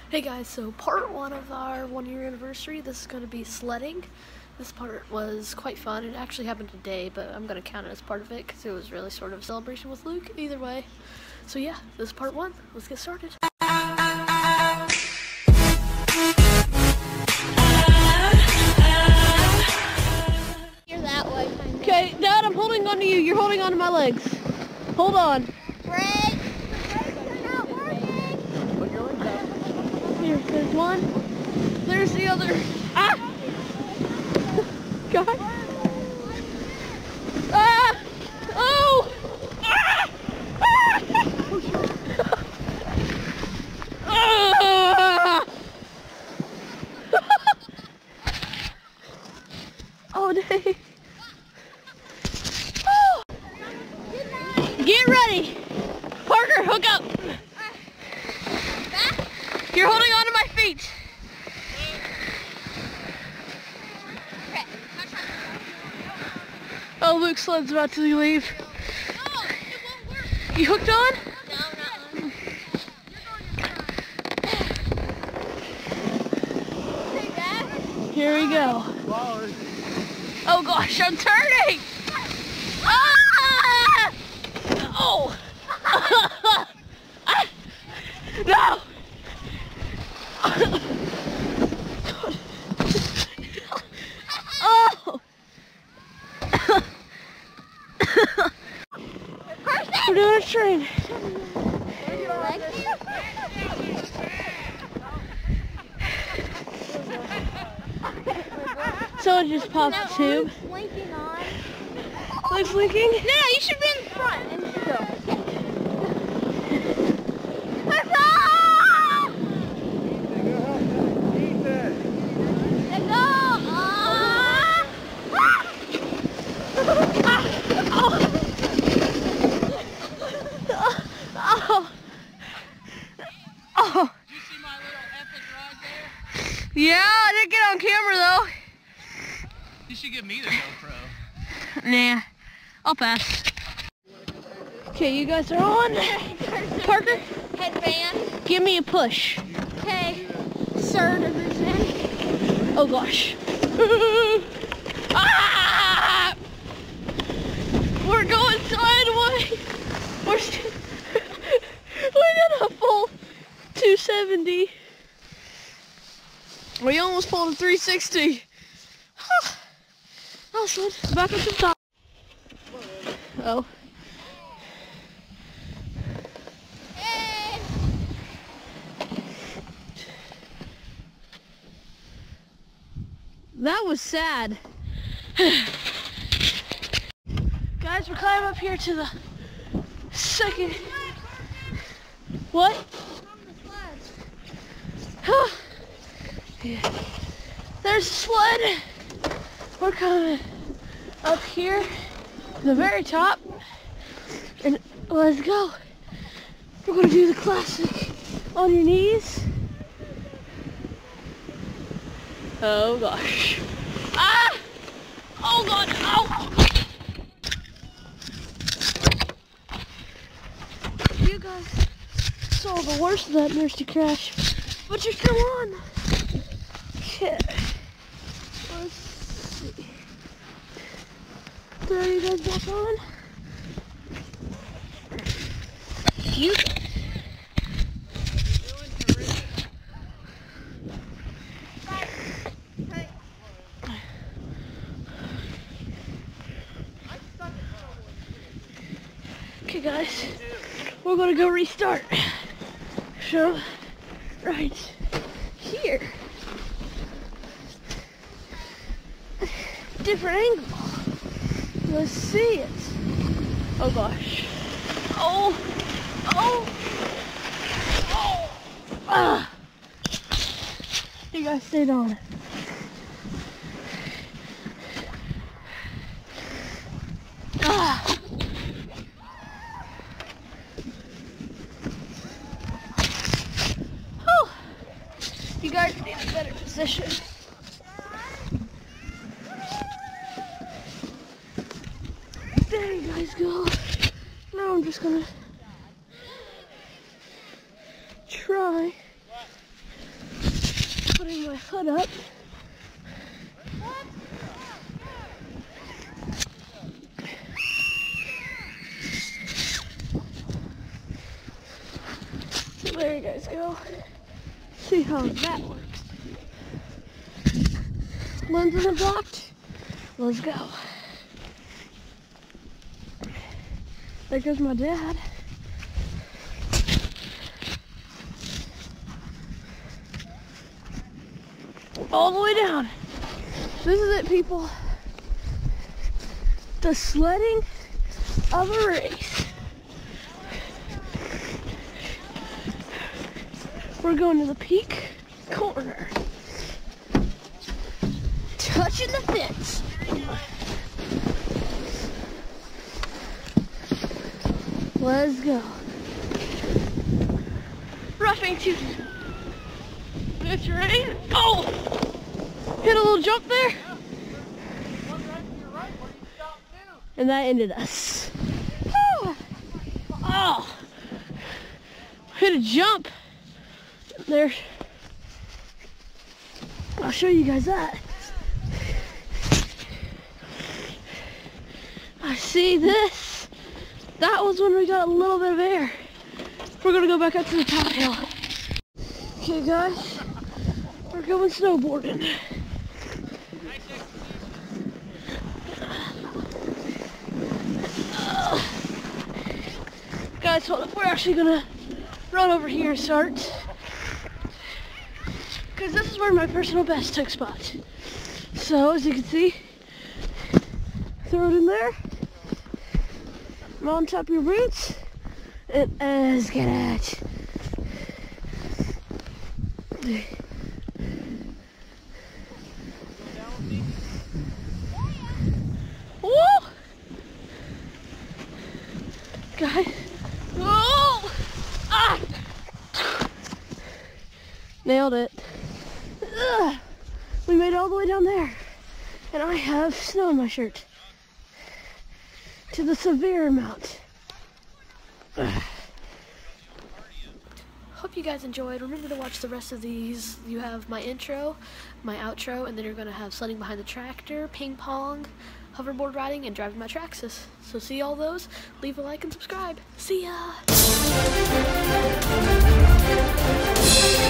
Hey guys, so part one of our 1-year anniversary, this is going to be sledding. This part was quite fun. It actually happened today, but I'm going to count it as part of it because it was really sort of a celebration with Luke, either way. So yeah, this is part one. Let's get started. You're that way, kind of. Okay, Dad, I'm holding on to you. You're holding on to my legs. Hold on. Brakes! The brakes are not working! Put your legs out. Here, there's one. There's the other. Ah! God. Ah! Oh! Ah! Ah! Ah! Oh, dang. Oh. Get ready. Parker, hook up. You're holding on to my feet. Oh, Luke's sled's about to leave. No, it won't work. You hooked on? No, not on. Here we go. Oh gosh, I'm turning! Ah! Oh! No! Oh! We're doing a train. So it just popped the tube. Blinking on. Luke's leaking? No, you should be in the front and you should go. Let's go! Let's go! Oh. Did you see my little epic ride there? Yeah, I didn't get on camera though. You should give me the GoPro. Nah, I'll pass. Okay, you guys are on. Parker, Headband. give me a push. Okay. Sir division. Oh gosh. Ah! We're going sideways. We did a full 270. We almost pulled a 360. Oh, slid back up to the top. Oh. Hey. That was sad. Guys, we're climbing up here to the second. What? Yeah. There's a sled. We're coming up here to the very top. And let's go. We're gonna do the classic on your knees. Oh gosh. Ah! Oh god, ow! You guys saw the worst of that nursery crash, but you're still on. Okay. Let's see. Throw you guys back on. You guys. Okay guys, we're gonna go restart. So, right here. Different angle. Let's see it. Oh gosh. Oh, oh, oh. Ah. You guys stayed on. Ah. You guys need a better position. There you guys go. Now I'm just gonna try hood up. There you guys go. See how that works. Lens isn't blocked. Let's go. There goes my dad. All the way down. This is it, people. The sledding of a race. We're going to the peak corner. Touching the fence. Let's go. Roughing to the terrain. Oh! Hit a little jump there. And that ended us. Woo! Oh! Hit a jump. There. I'll show you guys that. I see this. That was when we got a little bit of air. We're gonna go back up to the top hill. Okay guys, we're going snowboarding. Guys, hold up. We're actually gonna run over here and start. Because this is where my personal best took spot. So, as you can see, throw it in there. On top of your boots. And let's get it. Woo! Guys. Oh! Ah! Nailed it. Ugh. We made it all the way down there. And I have snow in my shirt. To the severe amount. Ugh. Hope you guys enjoyed. Remember to watch the rest of these. You have my intro, my outro, and then you're going to have sledding behind the tractor, ping pong, hoverboard riding, and driving my Traxxas. So see all those. Leave a like and subscribe. See ya!